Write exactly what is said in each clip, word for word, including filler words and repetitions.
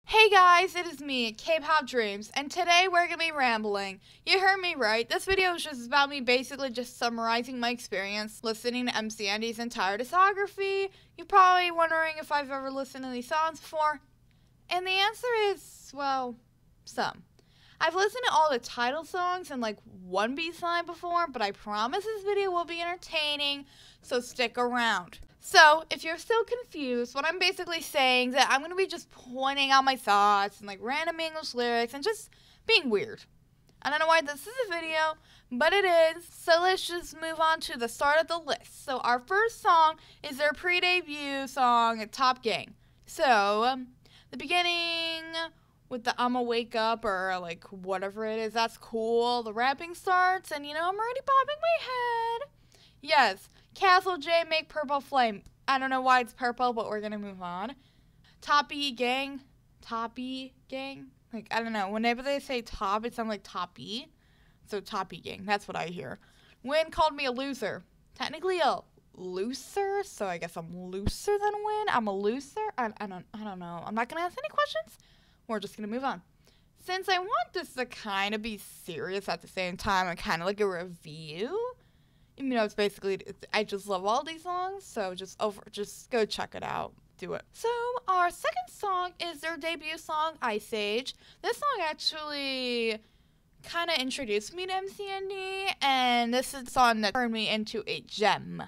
Hey guys, it is me, K-Pop Dreams, and today we're gonna be rambling. You heard me right. This video is just about me basically just summarizing my experience listening to M C Andy's entire discography. You're probably wondering if I've ever listened to these songs before. And the answer is, well, some. I've listened to all the title songs and like one B-side before, but I promise this video will be entertaining, so stick around. So, if you're still confused, what I'm basically saying is that I'm going to be just pointing out my thoughts and like random English lyrics and just being weird. I don't know why this is a video, but it is. So let's just move on to the start of the list. So our first song is their pre-debut song, Top Gang. So, um, the beginning with the I'ma wake up or like whatever it is, that's cool. The rapping starts and you know, I'm already bobbing my head. Yes. Castle J, make purple flame. I don't know why it's purple, but we're gonna move on. Toppy gang. Toppy gang? Like, I don't know. Whenever they say top, it sounds like Toppy. So, Toppy gang. That's what I hear. Win called me a loser. Technically a looser, so I guess I'm looser than Win. I'm a loser? I, I, don't, I don't know. I'm not gonna ask any questions. We're just gonna move on. Since I want this to kind of be serious at the same time and kind of like a review, you know, it's basically, it's, I just love all these songs, so just over, just go check it out. Do it. So, our second song is their debut song, Ice Age. This song actually kind of introduced me to M C N D, and this is the song that turned me into a gem,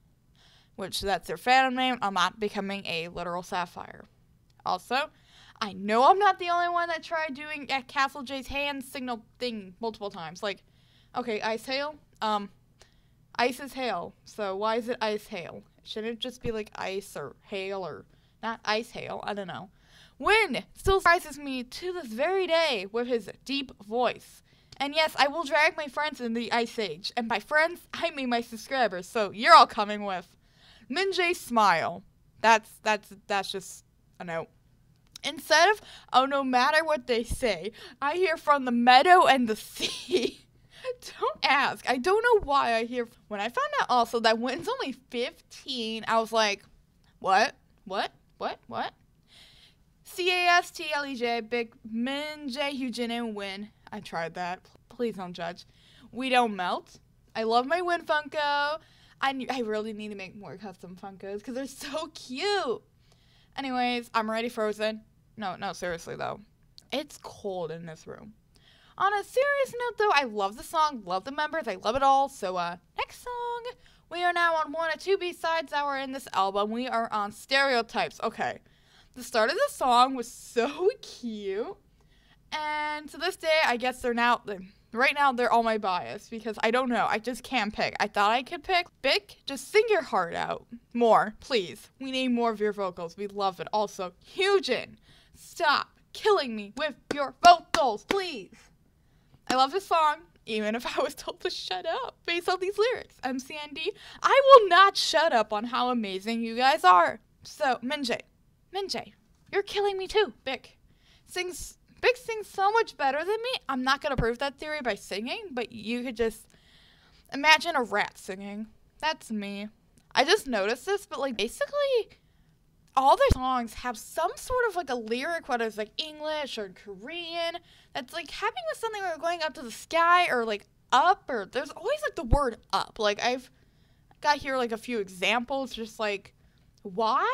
which that's their fandom name. I'm not becoming a literal sapphire. Also, I know I'm not the only one that tried doing at Castle J's hand signal thing multiple times. Like, okay, Ice Hail, um... Ice is hail, so why is it ice hail? Shouldn't it just be like ice or hail or not ice hail? I don't know. Win still surprises me to this very day with his deep voice. And yes, I will drag my friends in the Ice Age. And by friends, I mean my subscribers, so you're all coming with Minjae Smile. That's, that's, that's just a note. Instead of, oh, no matter what they say, I hear from the meadow and the sea. Don't ask. I don't know why I hear. When I found out also that Win's only fifteen, I was like, what? What? What? What? C A S T L E J, Big Min J, Hyujin, and Win. I tried that. Please don't judge. We don't melt. I love my Win Funko. I, I really need to make more custom Funkos because they're so cute. Anyways, I'm already frozen. No, no, seriously though. It's cold in this room. On a serious note, though, I love the song, love the members, I love it all. So, uh, next song, we are now on one of two B-sides that were in this album. We are on Stereotypes. Okay, the start of the song was so cute, and to this day, I guess they're now, right now, they're all my bias, because I don't know, I just can't pick. I thought I could pick. Bic, just sing your heart out. More, please. We need more of your vocals. We love it. Also, Hyujin, stop killing me with your vocals, please. I love this song, even if I was told to shut up based on these lyrics. M C N D, I will not shut up on how amazing you guys are. So, Minjae, Minjae, you're killing me too. Bic sings, Bic sings so much better than me. I'm not gonna prove that theory by singing, but you could just imagine a rat singing. That's me. I just noticed this, but like basically, all their songs have some sort of like a lyric, whether it's like English or Korean, that's like having with something like going up to the sky or like up, or there's always like the word up. Like I've got here like a few examples, just like why?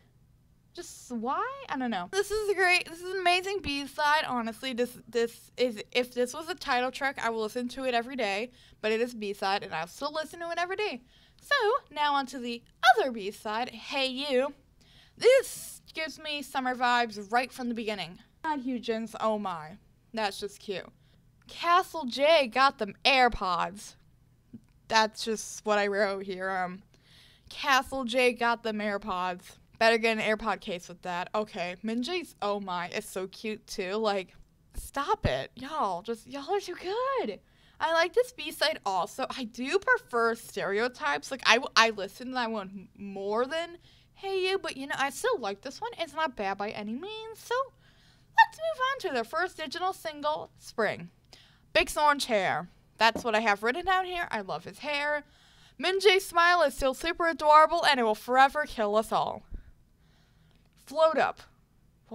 Just why? I don't know. This is a great, this is an amazing B-side. Honestly, this this is, if this was a title track, I will listen to it every day, but it is B-side and I'll still listen to it every day. So now on to the other B-side, Hey You. This gives me summer vibes right from the beginning. Not Hyujin's, oh my. That's just cute. Castle J got them AirPods. That's just what I wrote here. Um, Castle J got them AirPods. Better get an AirPod case with that. Okay, Minjae's, oh my, it's so cute too. Like, stop it. Y'all, just, y'all are too good. I like this B-side also. I do prefer Stereotypes. Like, I, I listen to that one more than Hey You, but you know, I still like this one. It's not bad by any means. So, let's move on to their first digital single, Spring. Bic's orange hair. That's what I have written down here. I love his hair. Minjae's smile is still super adorable, and it will forever kill us all. Float Up.